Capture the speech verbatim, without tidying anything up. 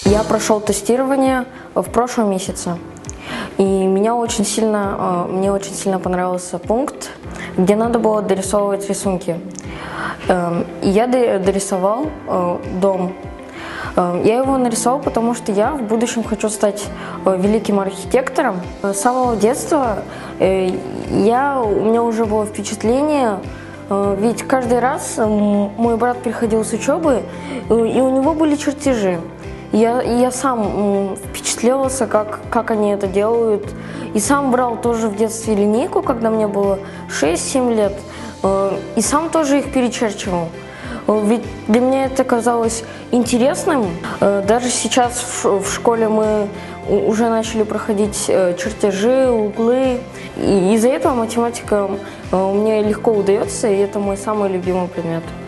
Я прошел тестирование в прошлом месяце, и меня очень сильно, мне очень сильно понравился пункт, где надо было дорисовывать рисунки. И я дорисовал дом. Я его нарисовал, потому что я в будущем хочу стать великим архитектором. С самого детства я, у меня уже было впечатление, ведь каждый раз мой брат приходил с учебы, и у него были чертежи. Я, я сам впечатлился, как, как они это делают. И сам брал тоже в детстве линейку, когда мне было шесть-семь лет. И сам тоже их перечерчивал. Ведь для меня это казалось интересным. Даже сейчас в школе мы уже начали проходить чертежи, углы. И из-за этого математика мне легко удается, и это мой самый любимый предмет.